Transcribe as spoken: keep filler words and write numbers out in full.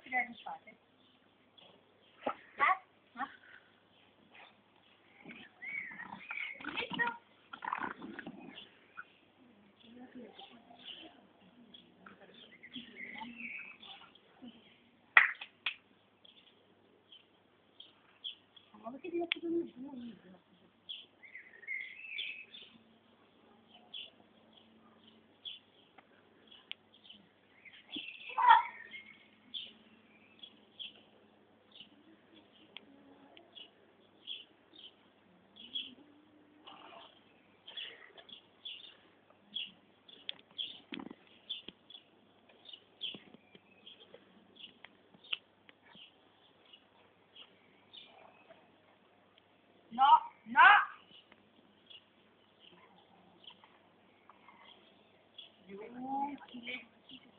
Quanti fate? Eh? No? Visto? Ma perché ti ho fatto un video? No, no! Giù,